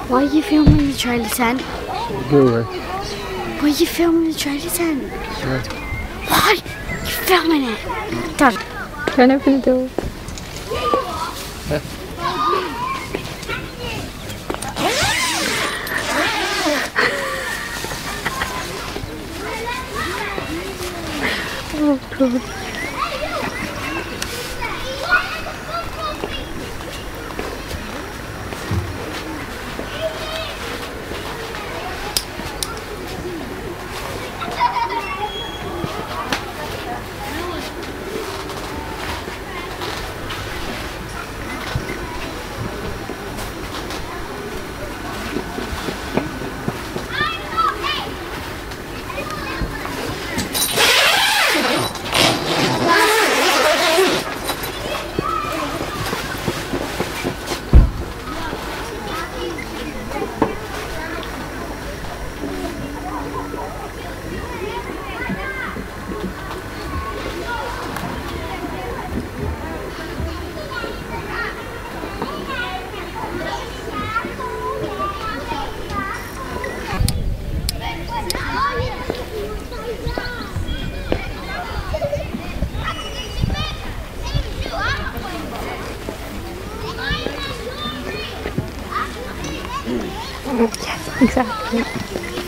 Why are you filming the trailer tent? Go away. Why are you filming the trailer tent? Sure. Why? You're filming it. Dad. Don't open the door. Oh God. Yes, exactly.